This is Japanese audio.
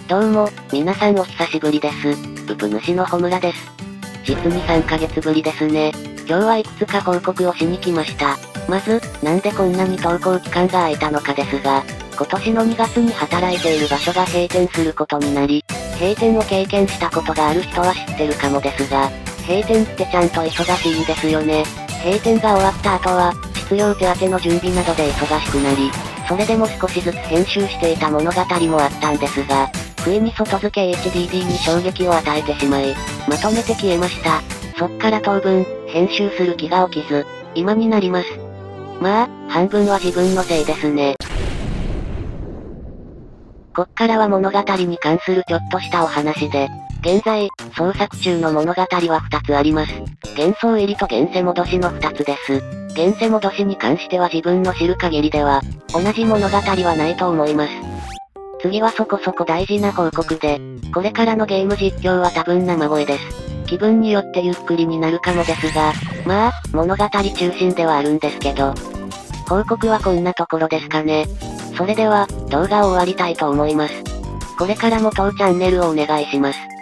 どうも、皆さんお久しぶりです。ウプ主の穂村です。実に3ヶ月ぶりですね。今日はいくつか報告をしに来ました。まず、なんでこんなに登校期間が空いたのかですが、今年の2月に働いている場所が閉店することになり、閉店を経験したことがある人は知ってるかもですが、閉店ってちゃんと忙しいんですよね。閉店が終わった後は、失業手当の準備などで忙しくなり、それでも少しずつ編集していた物語もあったんですが、不意に外付け HDD に衝撃を与えてしまい、まとめて消えました。そっから当分、編集する気が起きず、今になります。まあ、半分は自分のせいですね。こっからは物語に関するちょっとしたお話で、現在、創作中の物語は2つあります。幻想入りと現世戻しの2つです。現世戻しに関しては自分の知る限りでは、同じ物語はないと思います。次はそこそこ大事な報告で、これからのゲーム実況は多分生声です。気分によってゆっくりになるかもですが、まあ、物語中心ではあるんですけど。報告はこんなところですかね。それでは、動画を終わりたいと思います。これからも当チャンネルをお願いします。